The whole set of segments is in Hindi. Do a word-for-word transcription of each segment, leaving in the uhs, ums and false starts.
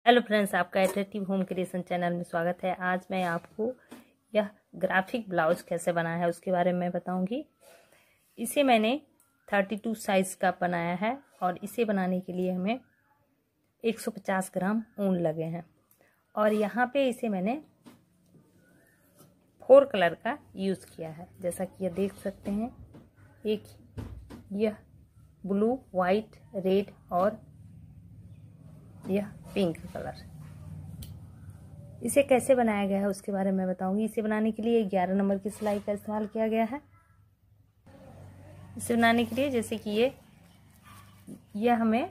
हेलो फ्रेंड्स, आपका अट्रैक्टिव होम क्रिएशन चैनल में स्वागत है। आज मैं आपको यह ग्राफिक ब्लाउज कैसे बनाया है उसके बारे में बताऊंगी। इसे मैंने बत्तीस साइज़ का बनाया है और इसे बनाने के लिए हमें एक सौ पचास ग्राम ऊन लगे हैं और यहाँ पे इसे मैंने फोर कलर का यूज़ किया है। जैसा कि ये देख सकते हैं, एक यह ब्लू, वाइट, रेड और यह पिंक कलर। इसे कैसे बनाया गया है उसके बारे में बताऊंगी। इसे बनाने के लिए ग्यारह नंबर की सिलाई का इस्तेमाल किया गया है। इसे बनाने के लिए जैसे कि ये यह हमें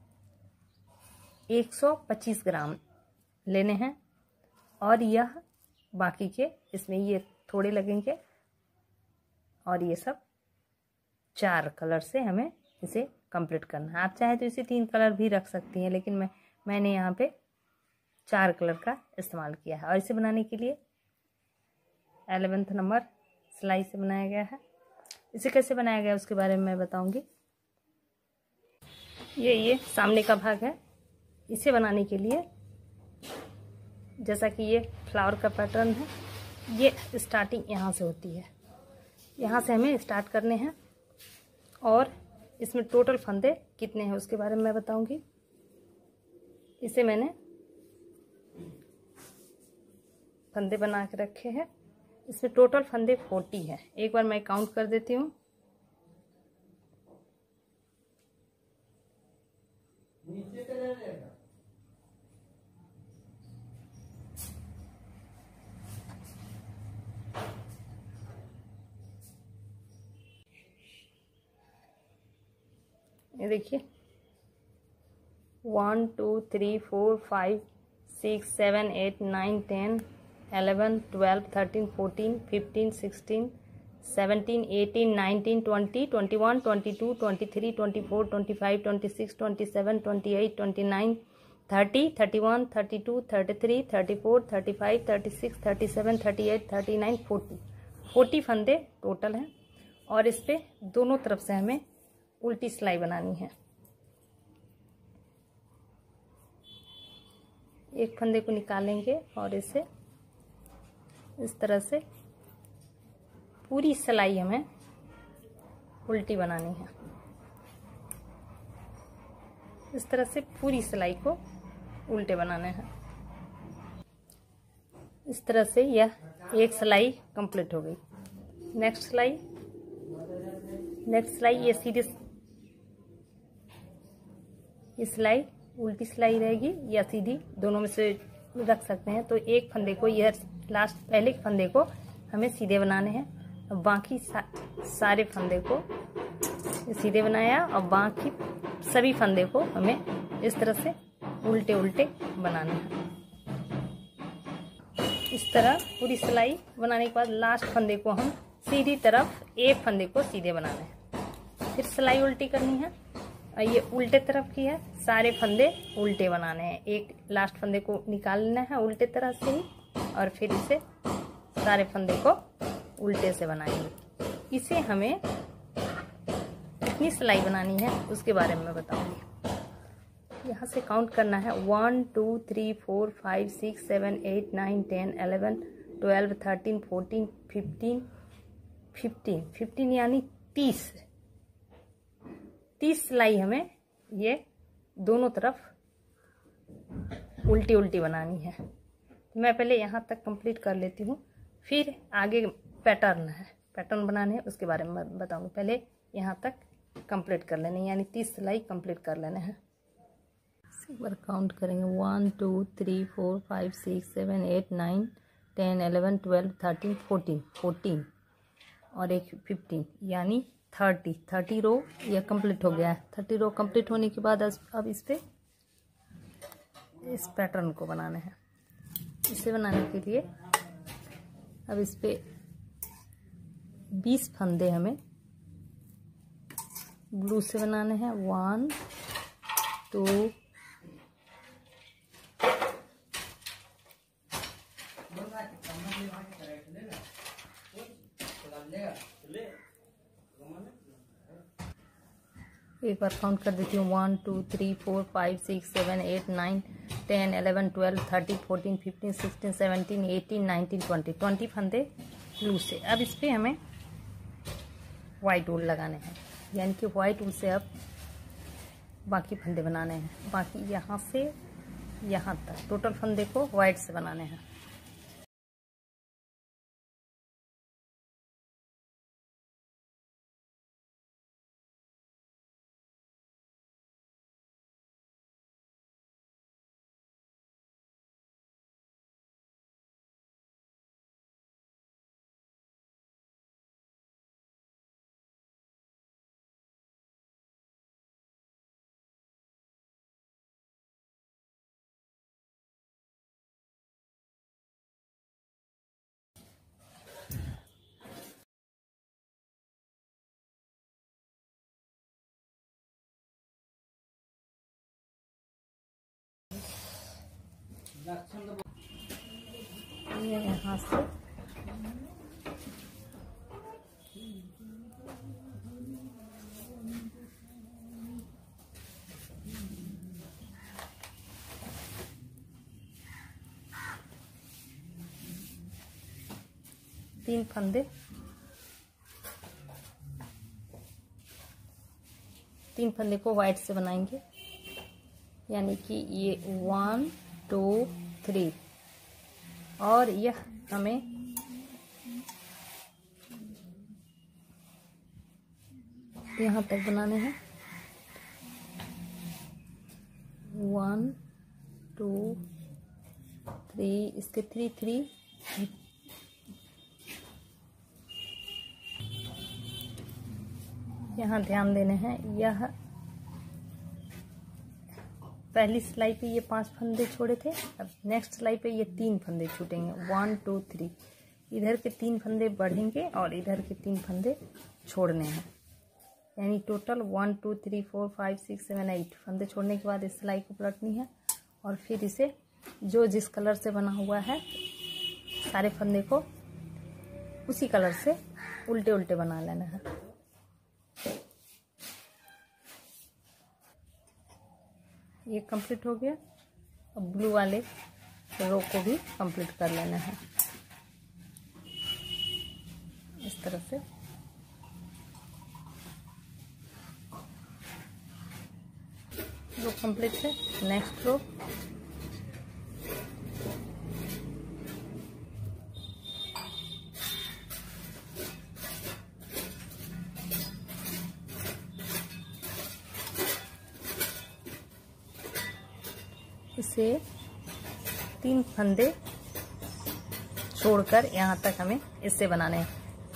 एक सौ पच्चीस ग्राम लेने हैं और यह बाकी के इसमें ये थोड़े लगेंगे और ये सब चार कलर से हमें इसे कंप्लीट करना है। आप चाहे तो इसे तीन कलर भी रख सकती हैं, लेकिन मैं मैंने यहाँ पे चार कलर का इस्तेमाल किया है। और इसे बनाने के लिए एलेवेंथ नंबर सिलाई से बनाया गया है। इसे कैसे बनाया गया उसके बारे में मैं बताऊंगी। ये ये सामने का भाग है। इसे बनाने के लिए जैसा कि ये फ्लावर का पैटर्न है, ये स्टार्टिंग यहाँ से होती है। यहाँ से हमें स्टार्ट करने हैं और इसमें टोटल फंदे कितने हैं उसके बारे में मैं बताऊंगी। इसे मैंने फंदे बना के रखे हैं। इसमें टोटल फंदे चालीस हैं। एक बार मैं काउंट कर देती हूँ। ये देखिए, one two three four five six seven eight nine ten eleven twelve thirteen fourteen fifteen sixteen seventeen eighteen nineteen twenty twenty one twenty two twenty three twenty four twenty five twenty six twenty seven twenty eight twenty nine thirty thirty one thirty two thirty three thirty four thirty five thirty six thirty seven thirty eight thirty nine forty forty फंदे टोटल हैं। और इस पे दोनों तरफ से हमें उल्टी सिलाई बनानी है। एक फंदे को निकालेंगे और इसे इस तरह से पूरी सिलाई हमें उल्टी बनानी है। इस तरह से पूरी सिलाई को उल्टे बनाने हैं। इस तरह से यह एक सिलाई कंप्लीट हो गई। नेक्स्ट सिलाई नेक्स्ट सिलाई ये सीधी ये सिलाई उल्टी सिलाई रहेगी या सीधी, दोनों में से रख सकते हैं। तो एक फंदे को, यह लास्ट पहले फंदे को हमें सीधे बनाने हैं। बाकी सा, सारे फंदे को सीधे बनाया और बाकी सभी फंदे को हमें इस तरह से उल्टे उल्टे बनाने हैं। इस तरह पूरी सिलाई बनाने के बाद लास्ट फंदे को हम सीधी तरफ, एक फंदे को सीधे बनाना है। फिर सिलाई उल्टी करनी है और ये उल्टे तरफ की है। सारे फंदे उल्टे बनाने हैं। एक लास्ट फंदे को निकाल लेना है उल्टे तरह से ही और फिर इसे सारे फंदे को उल्टे से बनाएंगे। इसे हमें कितनी सिलाई बनानी है उसके बारे में बताऊंगी। यहाँ से काउंट करना है। One two three four five six seven eight nine ten eleven twelve thirteen fourteen fifteen fifteen fifteen यानी तीस तीस सिलाई हमें ये दोनों तरफ उल्टी उल्टी बनानी है। मैं पहले यहाँ तक कंप्लीट कर लेती हूँ, फिर आगे पैटर्न है, पैटर्न बनाने हैं उसके बारे में बताऊँगी। पहले यहाँ तक कंप्लीट कर लेने, यानी तीस सिलाई कंप्लीट कर लेने हैं। एक बार काउंट करेंगे। One two three four five six seven eight nine ten eleven twelve thirteen fourteen fourteen और एक फिफ्टीन यानी थर्टी थर्टी रो यह कंप्लीट हो गया है। थर्टी रो कंप्लीट होने के बाद अब इस पे इस पैटर्न को बनाना है। इसे बनाने के लिए अब इस पे बीस फंदे हमें ब्लू से बनाने हैं। वन टू एक बार काउंट कर देती हूँ। One two three four five six seven eight nine ten eleven twelve thirteen fourteen fifteen sixteen seventeen eighteen nineteen twenty twenty फंदे ब्लू से। अब इस पर हमें वाइट वूल लगाने हैं, यानी कि वाइट वूल से अब बाकी फंदे बनाने हैं। बाकी यहाँ से यहाँ तक टोटल फंदे को वाइट से बनाने हैं। ये यहाँ से तीन फंदे तीन फंदे को वाइट से बनाएंगे, यानी कि ये वन टू थ्री, और यह हमें यहाँ तक बनाने हैं। वन टू थ्री, इसके थ्री थ्री यहाँ ध्यान देने हैं। यह पहली सिलाई पे ये पांच फंदे छोड़े थे, अब नेक्स्ट सिलाई पे ये तीन फंदे छूटेंगे। वन टू थ्री, इधर के तीन फंदे बढ़ेंगे और इधर के तीन फंदे छोड़ने हैं, यानी total one two three four five six seven eight फंदे छोड़ने के बाद इस सिलाई को पलटनी है और फिर इसे जो जिस कलर से बना हुआ है सारे फंदे को उसी कलर से उल्टे उल्टे बना लेना है। ये कंप्लीट हो गया। अब ब्लू वाले रो को भी कंप्लीट कर लेना है इस तरह से। रो कंप्लीट है। नेक्स्ट रो इसे तीन फंदे छोड़कर यहाँ तक हमें इससे बनाने हैं।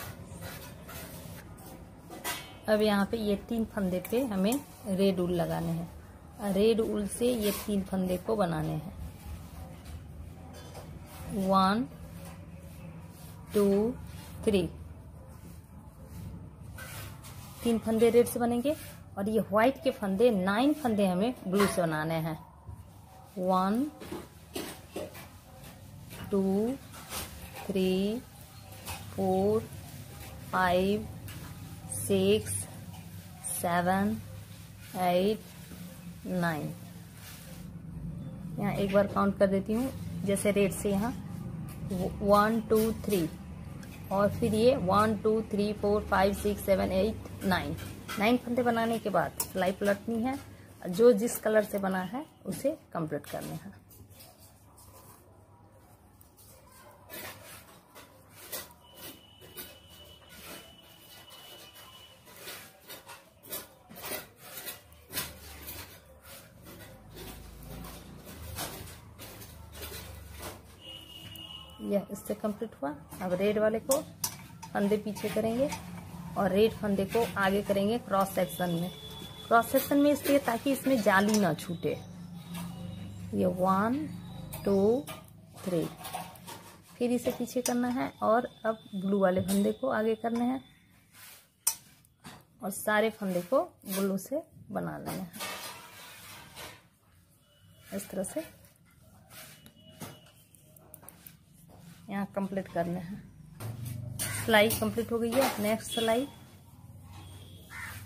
अब यहाँ पे ये तीन फंदे पे हमें रेड ऊल लगाने हैं। रेड ऊल से ये तीन फंदे को बनाने हैं। वन टू थ्री, तीन फंदे रेड से बनेंगे और ये व्हाइट के फंदे नाइन फंदे हमें ब्लू से बनाने हैं। One two three four five six seven eight nine. यहाँ एक बार काउंट कर देती हूँ, जैसे रेड से यहाँ वन टू थ्री और फिर ये one two three four five six seven eight nine. Nine फंदे बनाने के बाद सिलाई पलटनी है, जो जिस कलर से बना है उसे कंप्लीट करना है। यह इससे कंप्लीट हुआ। अब रेड वाले को फंदे पीछे करेंगे और रेड फंदे को आगे करेंगे क्रॉस सेक्शन में। क्रॉस सेक्शन में इसलिए ताकि इसमें जाली ना छूटे। ये वन टू थ्री, फिर इसे पीछे करना है और अब ब्लू वाले फंदे को आगे करने हैं और सारे फंदे को ब्लू से बना लेना है इस तरह से। यहाँ कंप्लीट करने हैं। सिलाई कंप्लीट हो गई है। नेक्स्ट सिलाई,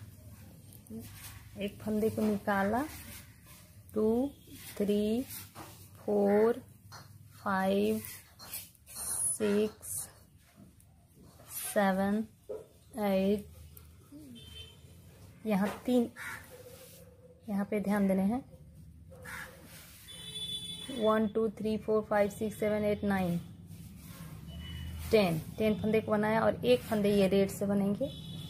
एक फंदे को निकाला, two three four five six seven eight, यहाँ तीन, यहाँ पे ध्यान देने हैं, one two three four five six seven eight nine ten, ten फंदे को बनाया और एक फंदे ये रेड से बनेंगे,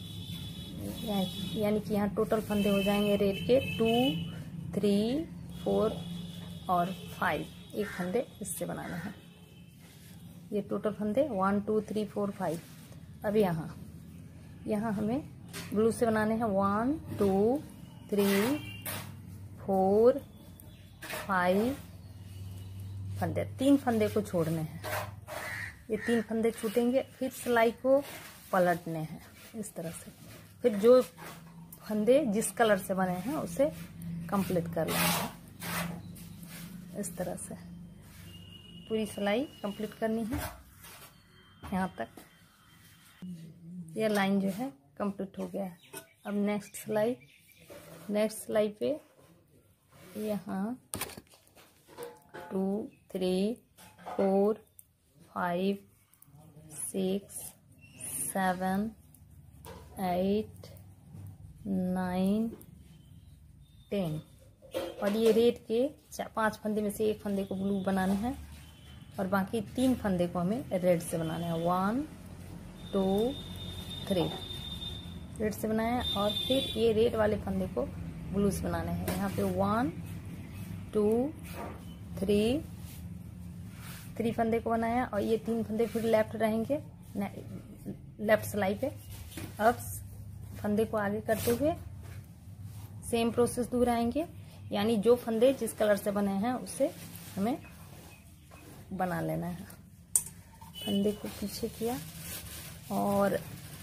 यानी कि यहाँ टोटल फंदे हो जाएंगे रेड के टू थ्री फोर और फाइव, एक फंदे इससे बनाने हैं। ये टोटल फंदे one two three four five. अब यहाँ यहाँ हमें ब्लू से बनाने हैं one two three four five फंदे, तीन फंदे को छोड़ने हैं। ये तीन फंदे छूटेंगे, फिर सिलाई को पलटने हैं इस तरह से। फिर जो फंदे जिस कलर से बने हैं उसे कंप्लीट कर लेना है इस तरह से। पूरी सिलाई कंप्लीट करनी है यहाँ तक। यह लाइन जो है कंप्लीट हो गया है। अब नेक्स्ट सिलाई, नेक्स्ट सिलाई पे यहाँ two three four five six seven eight nine ten, और ये रेड के पांच फंदे में से एक फंदे को ब्लू बनाने हैं और बाकी तीन फंदे को हमें रेड से बनाने हैं। वन टू थ्री रेड से बनाया और फिर ये रेड वाले फंदे को ब्लू से बनाने हैं। यहाँ पे वन टू थ्री थ्री फंदे को बनाया और ये तीन फंदे फिर लेफ्ट रहेंगे लेफ्ट सिलाई पे। अब फंदे को आगे करते हुए सेम प्रोसेस दोहराएंगे, यानी जो फंदे जिस कलर से बने हैं उसे हमें बना लेना है। फंदे को पीछे किया और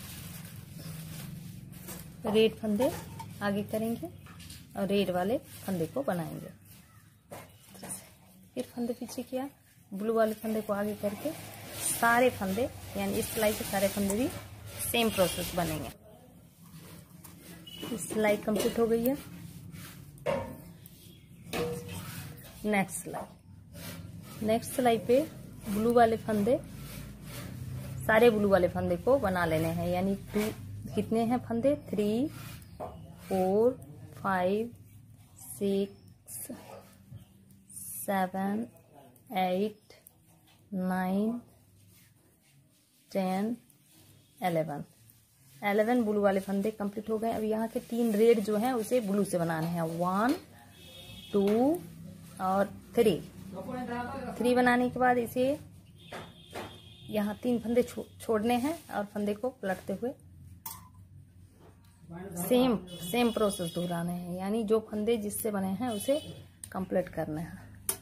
रेड फंदे आगे करेंगे और रेड वाले फंदे को बनाएंगे। फिर फंदे पीछे किया, ब्लू वाले फंदे को आगे करके सारे फंदे, यानी इस सिलाई के सारे फंदे भी सेम प्रोसेस बनेंगे। इस सिलाई कंप्लीट हो गई है। नेक्स्ट सिलाई, नेक्स्ट सिलाई पे ब्लू वाले फंदे, सारे ब्लू वाले फंदे को बना लेने हैं, यानी टू कितने हैं फंदे, three four five six seven eight nine ten eleven, eleven blue वाले फंदे कंप्लीट हो गए। अब यहाँ के तीन रेड जो हैं उसे ब्लू से बनाने हैं, वन टू और थ्री। थ्री बनाने के बाद इसे यहाँ तीन फंदे छो, छोड़ने हैं और फंदे को पलटते हुए सेम सेम प्रोसेस दोहराने हैं, यानी जो फंदे जिससे बने हैं उसे कंप्लीट करने हैं।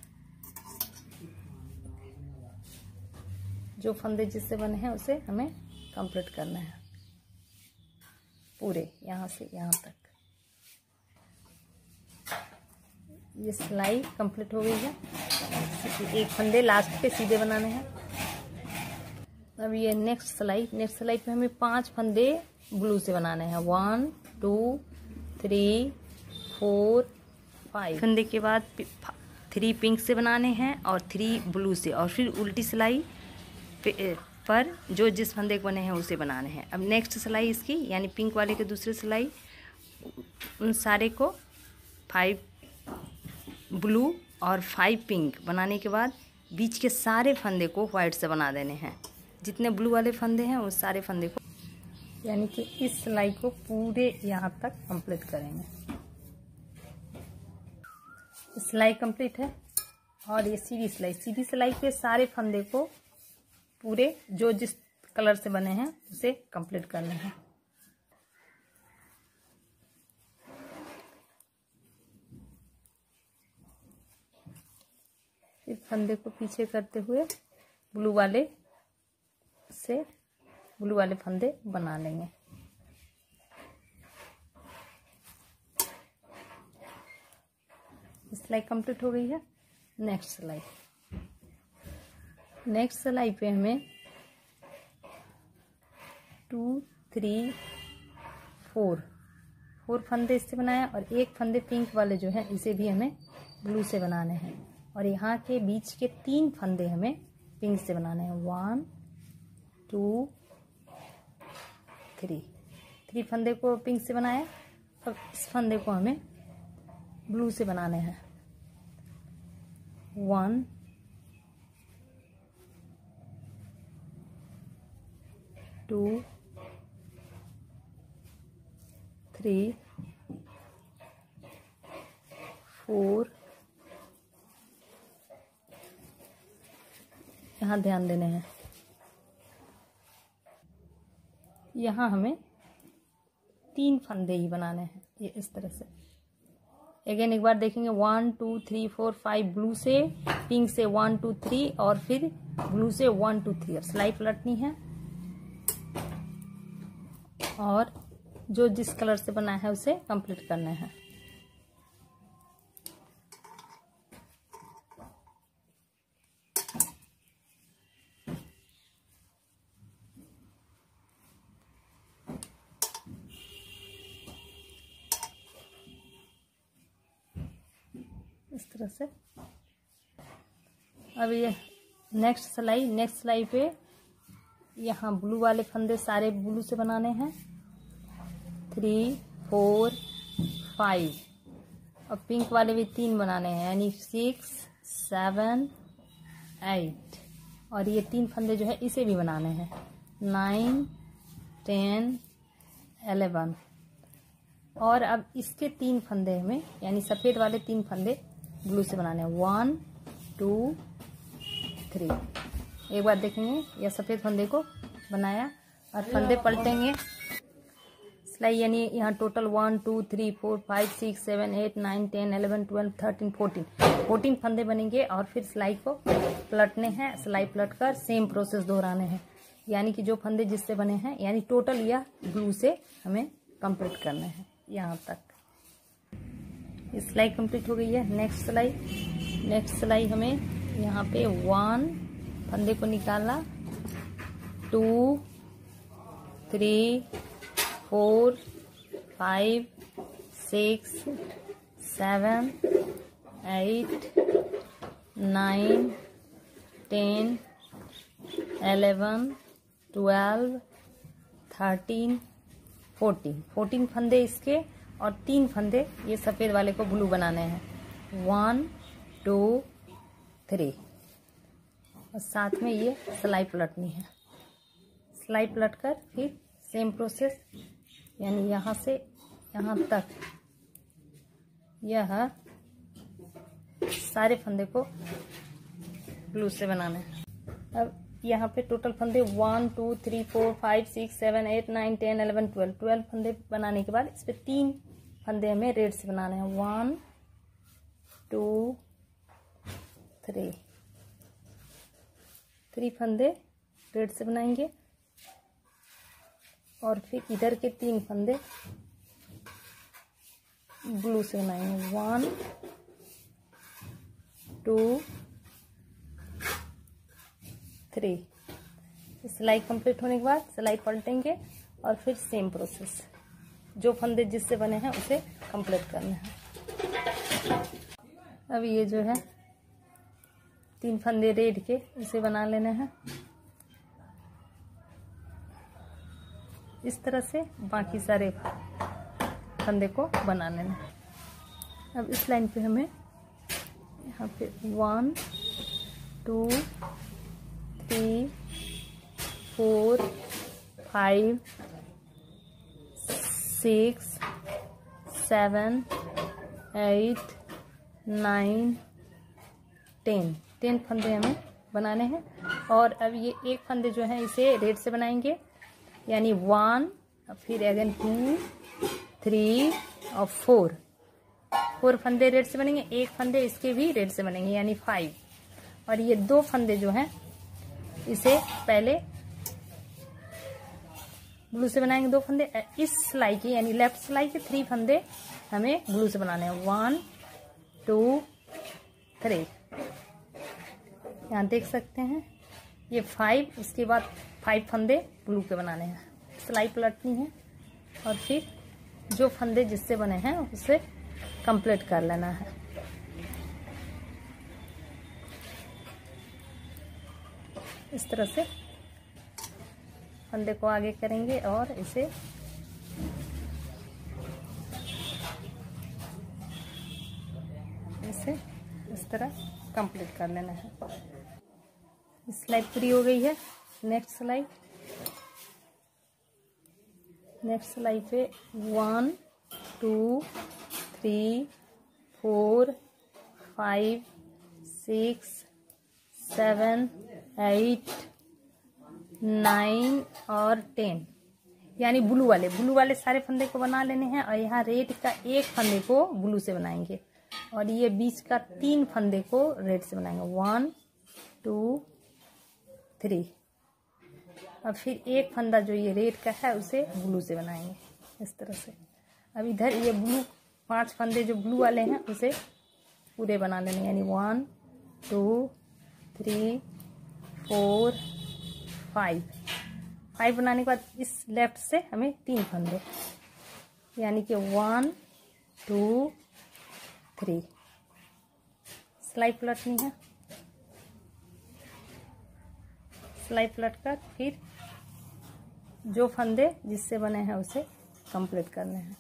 जो फंदे जिससे बने हैं उसे हमें कंप्लीट करना है पूरे, यहाँ से यहाँ तक। ये सिलाई कंप्लीट हो गई है। एक फंदे लास्ट पे सीधे बनाने हैं। अब ये नेक्स्ट सिलाई, नेक्स्ट सिलाई पे हमें पांच फंदे ब्लू से बनाने हैं, one two three four five. फंदे के बाद थ्री पिंक से बनाने हैं और थ्री ब्लू से, और फिर उल्टी सिलाई पर जो जिस फंदे के बने हैं उसे बनाने हैं। अब नेक्स्ट सिलाई इसकी, यानी पिंक वाले के दूसरी सिलाई, उन सारे को फाइव ब्लू और फाइव पिंक बनाने के बाद बीच के सारे फंदे को व्हाइट से बना देने हैं। जितने ब्लू वाले फंदे हैं उस सारे फंदे को, यानी कि इस सिलाई को पूरे यहाँ तक कंप्लीट करेंगे। सिलाई कंप्लीट है और ये सीधी सिलाई, सीधी सिलाई पे सारे फंदे को पूरे जो जिस कलर से बने हैं उसे कंप्लीट करना है। फिर फंदे को पीछे करते हुए ब्लू वाले से ब्लू वाले फंदे बना लेंगे। सिलाई कंप्लीट हो गई है। नेक्स्ट सिलाई, नेक्स्ट सिलाई पे हमें टू थ्री फोर फोर फंदे इससे बनाए और एक फंदे पिंक वाले जो है इसे भी हमें ब्लू से बनाने हैं। और यहाँ के बीच के तीन फंदे हमें पिंक से बनाने हैं। वन टू थ्री, थ्री फंदे को पिंक से बनाया। अब इस फंदे को हमें ब्लू से बनाने हैं। वन टू थ्री फोर, यहाँ ध्यान देने हैं। यहाँ हमें तीन फंदे ही बनाने हैं, ये इस तरह से। अगेन एक बार देखेंगे, one two three four five blue से, पिंक से वन टू थ्री, और फिर ब्लू से वन टू थ्री। और सिलाई पलटनी है और जो जिस कलर से बना है उसे कंप्लीट करना है। इस तरह से। अब ये नेक्स्ट सिलाई, नेक्स्ट सिलाई पे यहाँ ब्लू वाले फंदे सारे ब्लू से बनाने हैं। थ्री फोर फाइव, और पिंक वाले भी तीन बनाने हैं, यानी सिक्स सेवन एट। और ये तीन फंदे जो है इसे भी बनाने हैं। Nine ten eleven. और अब इसके तीन फंदे हमें, यानी सफ़ेद वाले तीन फंदे ब्लू से बनाने हैं। One two three. एक बार देखेंगे, यह सफ़ेद फंदे को बनाया और फंदे पलटेंगे। सिलाई यानी यहाँ total one two three four five six seven eight nine ten eleven twelve thirteen fourteen fourteen फंदे बनेंगे। और फिर सिलाई को पलटने हैं। सिलाई पलट कर सेम प्रोसेस दोहराने हैं, यानी कि जो फंदे जिससे बने हैं, यानी टोटल यह ब्लू से हमें कंप्लीट करना है यहाँ तक। ये सिलाई कंप्लीट हो गई है। नेक्स्ट सिलाई, नेक्स्ट सिलाई हमें यहाँ पे वन फंदे को निकाला, two three four five six seven eight nine ten eleven twelve thirteen fourteen fourteen फंदे इसके, और तीन फंदे ये सफ़ेद वाले को ब्लू बनाने हैं। वन टू थ्री, और साथ में ये सिलाई पलटनी है। सिलाई पलट कर फिर सेम प्रोसेस, यानी यहाँ से यहाँ तक यह सारे फंदे को ब्लू से बनाना है। अब यहाँ पे टोटल फंदे one two three four five six seven eight nine ten eleven twelve twelve फंदे बनाने के बाद इस पे तीन फंदे हमें रेड से बनाने हैं। वन टू थ्री, थ्री फंदे रेड से बनाएंगे, और फिर इधर के तीन फंदे ब्लू से बनाएंगे। One two three. सिलाई कंप्लीट होने के बाद सिलाई पलटेंगे और फिर सेम प्रोसेस, जो फंदे जिससे बने हैं उसे कंप्लीट करना है। अब ये जो है तीन फंदे रेड के, उसे बना लेने हैं। इस तरह से बाकी सारे फंदे को बना लेना है। अब इस लाइन पे हमें यहाँ पे one two three four five six seven eight nine ten ten फंदे हमें बनाने हैं। और अब ये एक फंदे जो है इसे रेड से बनाएंगे, यानी वन, फिर अगेन टू थ्री और फोर फोर फंदे रेड से बनेंगे। एक फंदे इसके भी रेड से बनेंगे, यानी फाइव। और ये दो फंदे जो हैं इसे पहले ब्लू से बनाएंगे। दो फंदे इस सिलाई की, यानी लेफ्ट सिलाई के थ्री फंदे हमें ब्लू से बनाने हैं। वन टू थ्री, यहाँ देख सकते हैं ये फाइव, इसके बाद फाइव फंदे ब्लू के बनाने हैं। सिलाई पलटनी है और फिर जो फंदे जिससे बने हैं उसे कंप्लीट कर लेना है। इस तरह से फंदे को आगे करेंगे और इसे इसे इस तरह कंप्लीट कर लेना है। सिलाई पूरी हो गई है। नेक्स्ट सिलाई नेक्स्ट सिलाई पे one two three four five six seven eight nine और टेन, यानी ब्लू वाले ब्लू वाले सारे फंदे को बना लेने हैं और यहाँ रेड का एक फंदे को ब्लू से बनाएंगे और ये बीच का तीन फंदे को रेड से बनाएंगे। वन टू थ्री और फिर एक फंदा जो ये रेड का है उसे ब्लू से बनाएंगे इस तरह से। अब इधर ये ब्लू पांच फंदे जो ब्लू वाले हैं उसे पूरे बना लेने, यानी one two three four five five बनाने के बाद इस लेफ्ट से हमें तीन फंदे, यानी कि वन टू थ्री। सिलाई पलटनी है। सिलाई पलट कर फिर जो फंदे जिससे बने हैं उसे कंप्लीट करने हैं।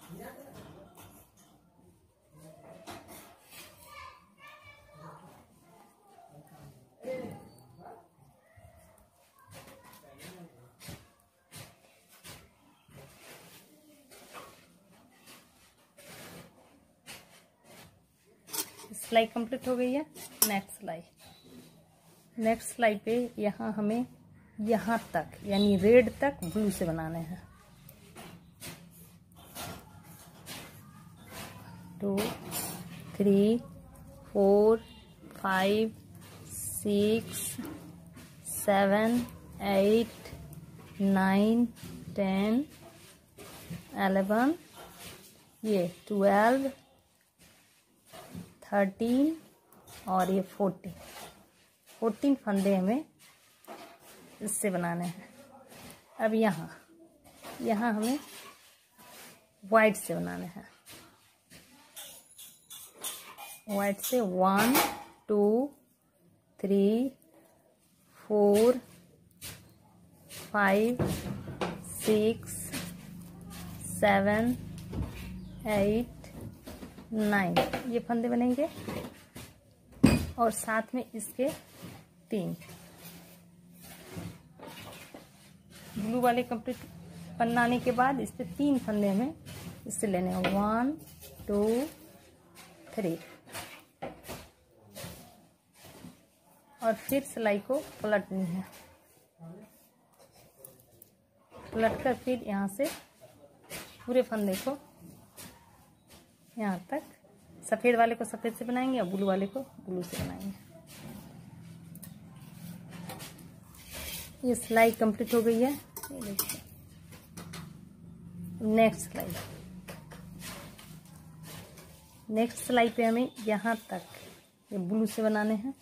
सिलाई कंप्लीट हो गई है। नेक्स्ट सिलाई नेक्स्ट सिलाई पे यहाँ हमें यहाँ तक यानी रेड तक ब्लू से बनाने हैं। Two three four five six seven eight nine ten eleven, ये ट्वेल्व थर्टीन और ये फोर्टीन फोर्टीन फंदे हमें इससे बनाने हैं। अब यहाँ यहाँ हमें वाइट से बनाने हैं। वाइट से one two three four five six seven eight nine, ये फंदे बनेंगे और साथ में इसके तीन ब्लू वाले कंप्लीट बनाने के बाद इस पे तीन फंदे हमें इससे लेने हैं। वन टू थ्री और फिर सिलाई को पलटनी है। पलट कर फिर यहाँ से पूरे फंदे को यहाँ तक, सफ़ेद वाले को सफ़ेद से बनाएंगे और ब्लू वाले को ब्लू से बनाएंगे। ये सिलाई कंप्लीट हो गई है। ये देखिए नेक्स्ट सिलाई नेक्स्ट सिलाई पे हमें यहाँ तक ये ब्लू से बनाने हैं।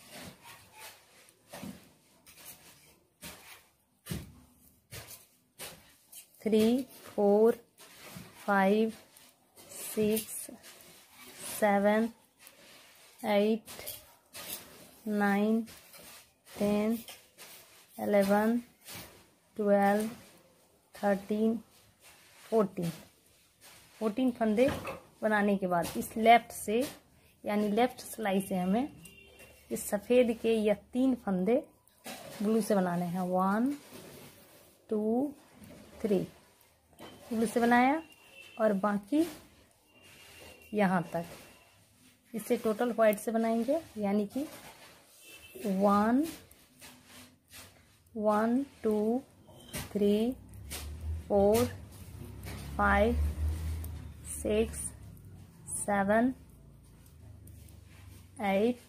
Three four five six seven eight nine ten eleven twelve thirteen fourteen fourteen फंदे बनाने के बाद इस लेफ्ट से यानी लेफ्ट सिलाई से हमें इस सफ़ेद के या तीन फंदे ब्लू से बनाने हैं। वन टू थ्री ब्लू से बनाया और बाकी यहाँ तक इसे टोटल वाइट से बनाएंगे, यानी कि one one two three four five six seven eight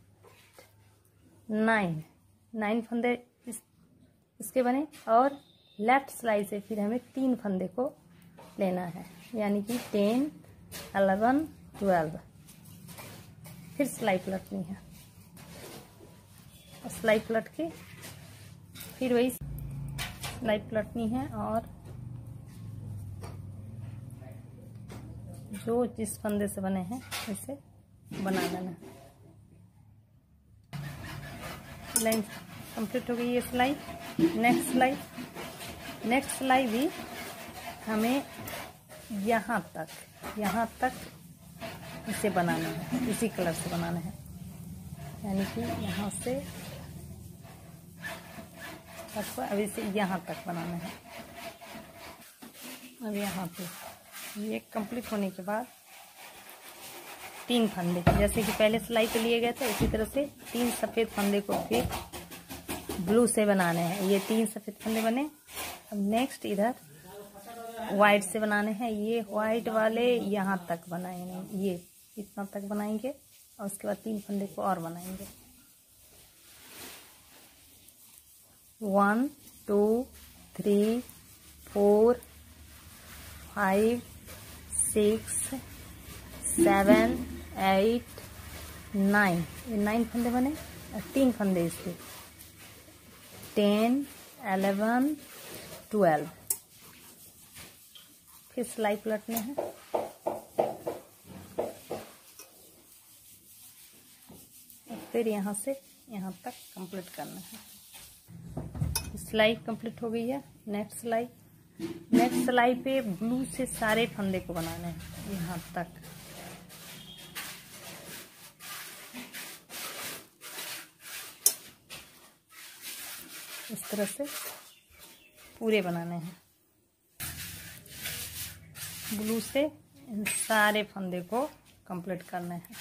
nine nine फंदे इस इसके बने और लेफ्ट सिलाई से फिर हमें तीन फंदे को लेना है, यानी कि टेन एलेवन ट्वेल्व। फिर सिलाई पलटनी है और सिलाई पलट के फिर वही सिलाई पलटनी है और जो जिस फंदे से बने हैं उसे बना लेना। लाइन कंप्लीट हो गई ये सिलाई। नेक्स्ट सिलाई नेक्स्ट सिलाई भी हमें यहाँ तक यहाँ तक इसे बनाना है, इसी कलर से बनाना है, यानी कि यहाँ से आपको अभी से यहाँ तक बनाना है। अब यहाँ पे ये कंप्लीट होने के बाद तीन फंदे, जैसे कि पहले सिलाई पे लिए गए थे, इसी तरह से तीन सफ़ेद फंदे को फिर ब्लू से बनाने हैं। ये तीन सफ़ेद फंदे बने। अब नेक्स्ट इधर वाइट से बनाने हैं। ये वाइट वाले यहाँ तक बनाएंगे, ये इतना तक बनाएंगे और उसके बाद तीन फंदे को और बनाएंगे। One two three four five six seven eight nine, ये नाइन फंदे बने और तीन फंदे इसके, टेन एलेवन ट्वेल्व। फिर सिलाई पलटने हैं। फिर यहाँ से यहाँ तक कंप्लीट करना है। सिलाई कंप्लीट हो गई है। नेक्स्ट सिलाई नेक्स्ट सिलाई पे ब्लू से सारे फंदे को बनाने हैं यहाँ तक। इस तरह से पूरे बनाने हैं। ब्लू से इन सारे फंदे को कंप्लीट करना है।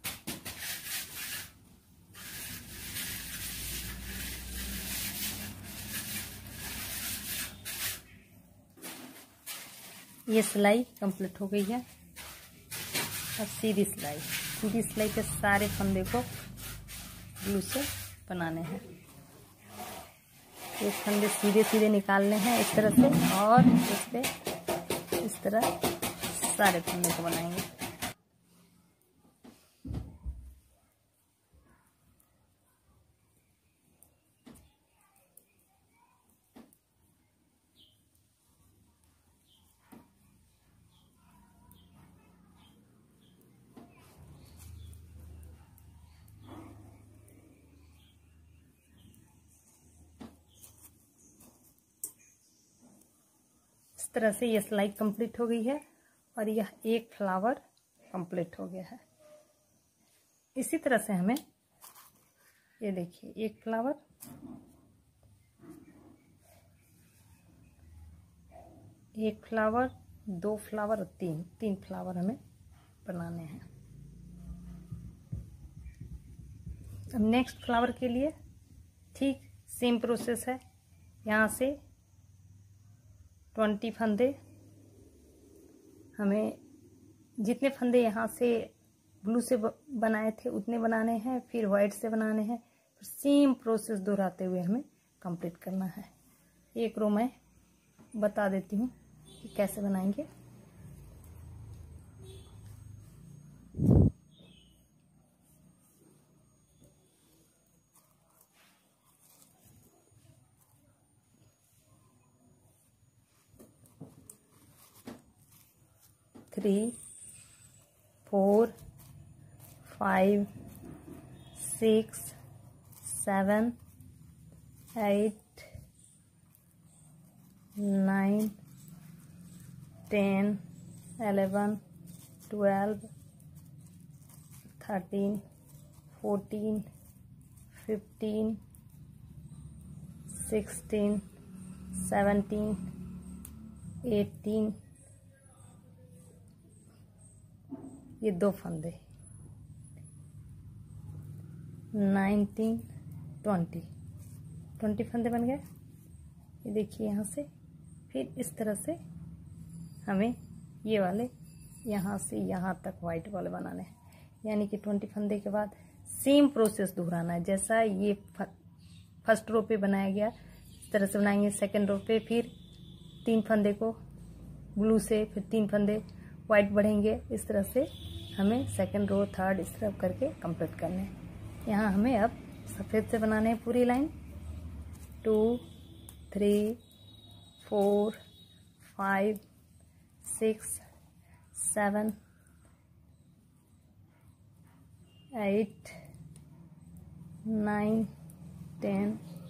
ये सिलाई कंप्लीट हो गई है। अब सीधी सिलाई सीधी सिलाई पे सारे फंदे को ब्लू से बनाने हैं। एक फंदे सीधे सीधे निकालने हैं इस तरह से, और इस पे इस तरह सारे फंदे को बनाएंगे। इस तरह से ये सिलाई कंप्लीट हो गई है और यह एक फ्लावर कंप्लीट हो गया है। इसी तरह से हमें ये देखिए एक फ्लावर, एक फ्लावर, दो फ्लावर और तीन तीन फ्लावर हमें बनाने हैं। अब नेक्स्ट फ्लावर के लिए ठीक सेम प्रोसेस है। यहाँ से ट्वेंटी फंदे, हमें जितने फंदे यहाँ से ब्लू से बनाए थे उतने बनाने हैं, फिर वाइट से बनाने हैं, फिर सेम प्रोसेस दोहराते हुए हमें कंप्लीट करना है। एक रो मैं बता देती हूँ कि कैसे बनाएंगे। Three four five six seven eight nine ten eleven twelve thirteen fourteen fifteen sixteen seventeen eighteen, ये दो फंदे, नाइनटीन ट्वेंटी ट्वेंटी फंदे बन गए। ये देखिए यहाँ से फिर इस तरह से हमें ये वाले यहाँ से यहाँ तक वाइट वाले बनाने हैं, यानी कि ट्वेंटी फंदे के बाद सेम प्रोसेस दोहराना है। जैसा ये फर्स्ट रो पे बनाया गया इस तरह से बनाएंगे। सेकंड रो पे फिर तीन फंदे को ब्लू से, फिर तीन फंदे वाइट बढ़ेंगे। इस तरह से हमें सेकंड रो थर्ड इस तरह करके कंप्लीट करने हैं। यहाँ हमें अब सफ़ेद से बनाने हैं पूरी line. Two three four five six seven eight nine ten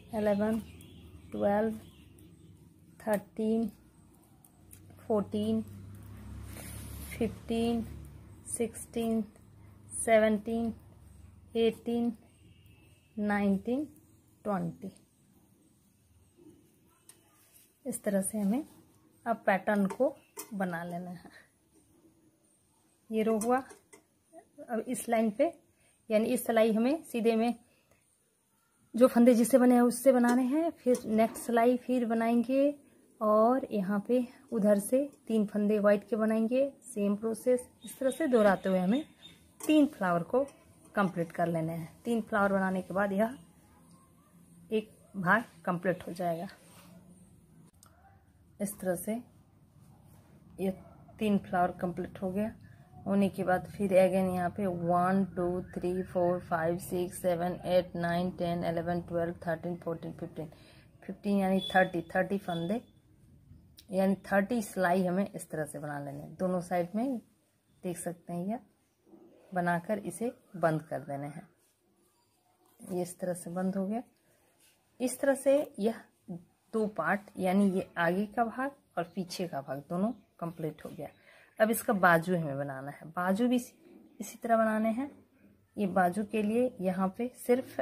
eleven, twelve, thirteen, fourteen, fifteen, sixteen, seventeen, eighteen, nineteen, twenty. इस तरह से हमें अब पैटर्न को बना लेना है। ये रो हुआ। अब इस लाइन पे यानी इस सिलाई हमें सीधे में जो फंदे जिससे बने हैं उससे बनाने हैं। फिर नेक्स्ट सिलाई फिर बनाएंगे और यहाँ पे उधर से तीन फंदे वाइट के बनाएंगे। सेम प्रोसेस इस तरह से दोहराते हुए हमें तीन फ्लावर को कंप्लीट कर लेने हैं। तीन फ्लावर बनाने के बाद यह एक भाग कंप्लीट हो जाएगा। इस तरह से ये तीन फ्लावर कंप्लीट हो गया। होने के बाद फिर अगेन यहाँ पे one two three four five six seven eight nine ten eleven twelve thirteen fourteen fifteen fifteen यानी थर्टी थर्टी फंदे यानी थर्टी सिलाई हमें इस तरह से बना लेने। दोनों साइड में देख सकते हैं यह बनाकर इसे बंद कर देने हैं। ये इस तरह से बंद हो गया। इस तरह से यह दो पार्ट यानी ये आगे का भाग और पीछे का भाग दोनों कंप्लीट हो गया। अब इसका बाजू हमें बनाना है। बाजू भी इसी तरह बनाने हैं। ये बाजू के लिए यहाँ पे सिर्फ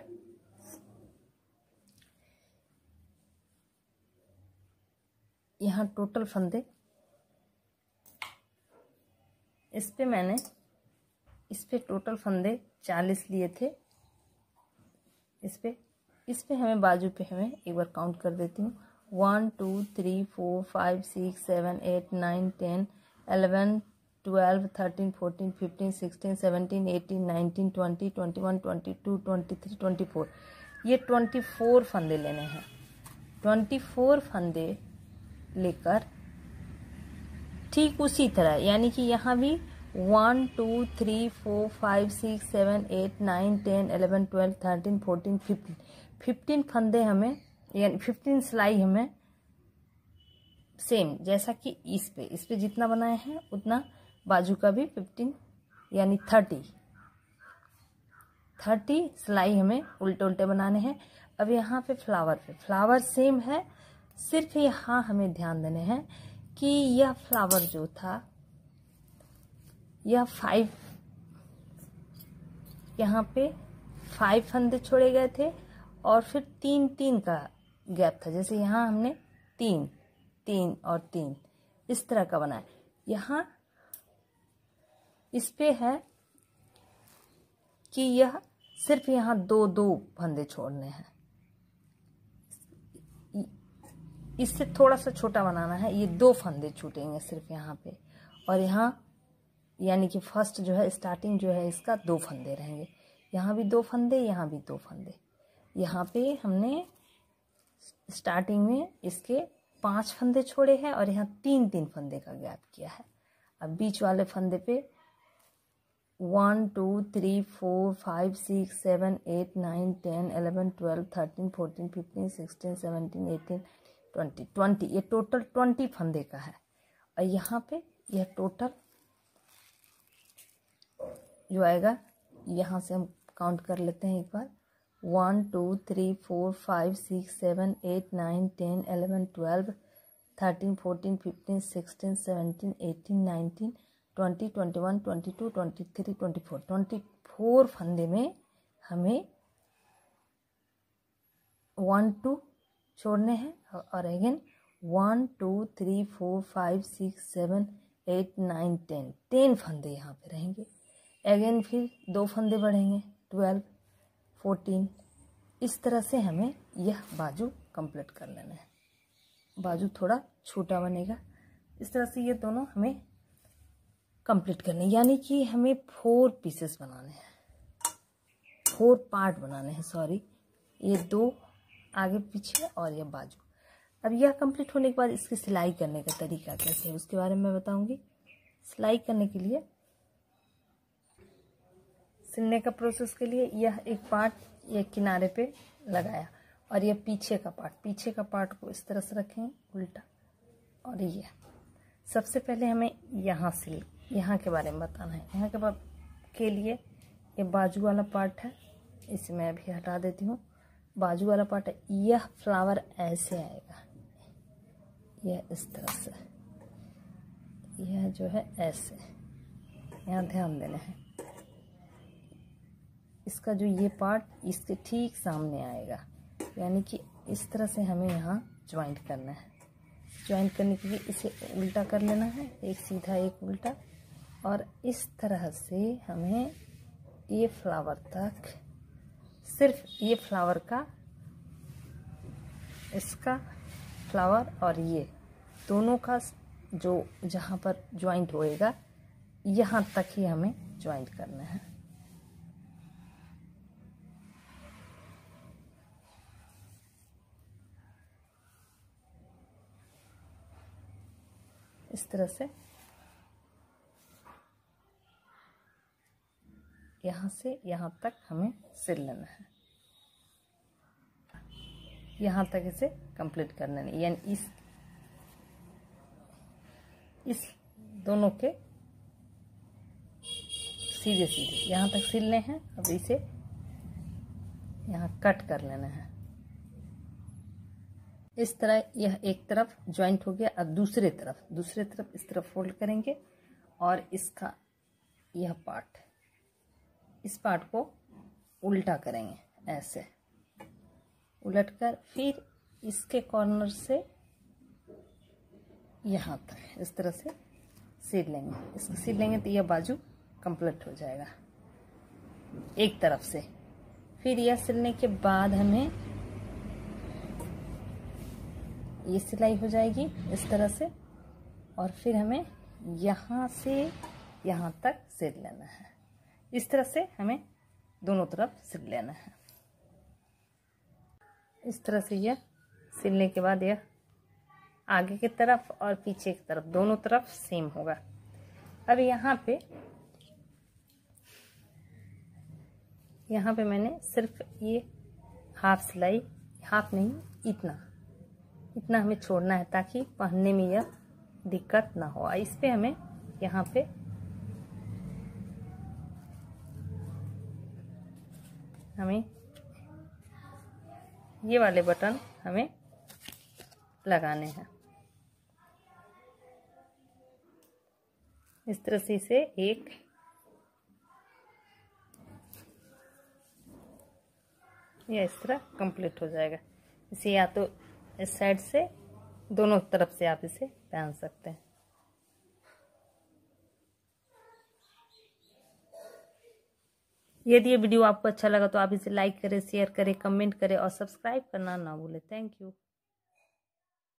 यहाँ टोटल फंदे इस पे मैंने इस पे टोटल फंदे चालीस लिए थे। इस पे इस पे हमें बाजू पे हमें एक बार काउंट कर देती हूँ। One two three four five six seven eight nine ten eleven twelve thirteen fourteen fifteen sixteen seventeen eighteen nineteen twenty twenty one twenty two twenty three twenty four ये ट्वेंटी फोर फंदे लेने हैं। ट्वेंटी फोर फंदे लेकर ठीक उसी तरह यानी कि यहाँ भी one two three four five six seven eight nine ten eleven twelve thirteen fourteen fifteen fifteen फंदे हमें यानी फिफ्टीन सिलाई हमें सेम जैसा कि इस पे इस पे जितना बनाए हैं उतना बाजू का भी फिफ्टीन यानी थर्टी थर्टी सिलाई हमें उल्टे उल्टे बनाने हैं। अब यहाँ पे फ्लावर पे फ्लावर सेम है। सिर्फ यहाँ हमें ध्यान देने हैं कि यह फ्लावर जो था यह फाइव यहाँ पे फाइव फंदे छोड़े गए थे और फिर तीन तीन का गैप था। जैसे यहाँ हमने तीन तीन और तीन इस तरह का बनाया। यहाँ इस पे है कि यह सिर्फ यहाँ दो दो फंदे छोड़ने हैं। इससे थोड़ा सा छोटा बनाना है। ये दो फंदे छूटेंगे सिर्फ यहाँ पे और यहाँ यानी कि फर्स्ट जो है स्टार्टिंग जो है इसका दो फंदे रहेंगे। यहाँ भी दो फंदे यहाँ भी दो फंदे। यहाँ पे हमने स्टार्टिंग में इसके पांच फंदे छोड़े हैं और यहाँ तीन तीन फंदे का गैप किया है। अब बीच वाले फंदे पे one two three four five six seven eight nine ten eleven twelve thirteen fourteen fifteen sixteen seventeen eighteen twenty twenty ये टोटल ट्वेंटी फंदे का है। और यहाँ पे यह टोटल जो आएगा यहाँ से हम काउंट कर लेते हैं एक बार। One two three four five six seven eight nine ten eleven twelve thirteen fourteen fifteen sixteen seventeen eighteen nineteen twenty twenty one twenty two twenty three twenty four twenty four फंदे में हमें वन टू छोड़ने हैं और again one two three four five six seven eight nine ten ten फंदे यहाँ पे रहेंगे। अगेन फिर दो फंदे बढ़ेंगे ट्वेल्व फोर्टीन। इस तरह से हमें यह बाजू कंप्लीट कर लेना है। बाजू थोड़ा छोटा बनेगा। इस तरह से ये दोनों हमें कंप्लीट करने यानी कि हमें फोर पीसेस बनाने हैं फोर पार्ट बनाने हैं सॉरी ये दो आगे पीछे और ये बाजू। अब यह कंप्लीट होने के बाद इसकी सिलाई करने का तरीका कैसे है उसके बारे में मैं बताऊंगी। सिलाई करने के लिए सिलने का प्रोसेस के लिए यह एक पार्ट ये किनारे पे लगाया और यह पीछे का पार्ट पीछे का पार्ट को इस तरह से रखेंगे उल्टा। और ये सबसे पहले हमें यहाँ सिल यहाँ के बारे में बताना है। यहाँ के के लिए ये बाजू वाला पार्ट है इसे मैं अभी हटा देती हूँ। बाजू वाला पार्ट है, यह फ्लावर ऐसे आएगा, यह इस तरह से, यह जो है ऐसे, यहाँ ध्यान देना है। इसका जो ये पार्ट इसके ठीक सामने आएगा, यानी कि इस तरह से हमें यहाँ ज्वाइंट करना है। ज्वाइंट करने के लिए इसे उल्टा कर लेना है, एक सीधा एक उल्टा, और इस तरह से हमें ये फ्लावर तक, सिर्फ ये फ्लावर का, इसका फ्लावर और ये दोनों का जो जहाँ पर ज्वाइंट होएगा यहाँ तक ही हमें ज्वाइंट करना है। इस तरह से यहाँ से यहाँ तक हमें सिल लेना है, यहाँ तक इसे कंप्लीट कर लेना है, यानी इस इस दोनों के सीधे सीधे यहाँ तक सिलने हैं। अब इसे यहाँ कट कर लेना है। इस तरह यह एक तरफ ज्वाइंट हो गया। अब दूसरे तरफ दूसरे तरफ इस तरफ फोल्ड करेंगे और इसका यह पार्ट, इस पार्ट को उल्टा करेंगे, ऐसे उलटकर फिर इसके कॉर्नर से यहाँ तक इस तरह से सिल लेंगे। इसको सिल लेंगे तो यह बाजू कंप्लीट हो जाएगा एक तरफ से। फिर यह सिलने के बाद हमें ये सिलाई हो जाएगी इस तरह से, और फिर हमें यहाँ से यहाँ तक सिल लेना है। इस तरह से हमें दोनों तरफ सिल लेना है। इस तरह से यह सिलने के बाद यह आगे की तरफ और पीछे की तरफ दोनों तरफ सेम होगा। अब यहाँ पे यहाँ पे मैंने सिर्फ ये हाफ सिलाई, हाफ नहीं, इतना इतना हमें छोड़ना है ताकि पहनने में यह दिक्कत ना हो। इस पे हमें यहाँ पे हमें ये वाले बटन हमें लगाने हैं। इस तरह से इसे एक या इस तरह कंप्लीट हो जाएगा। इसे या तो इस साइड से दोनों तरफ से आप इसे पहन सकते हैं। यदि ये वीडियो आपको अच्छा लगा तो आप इसे लाइक करें, शेयर करें, कमेंट करें और सब्सक्राइब करना ना भूलें। Thank you.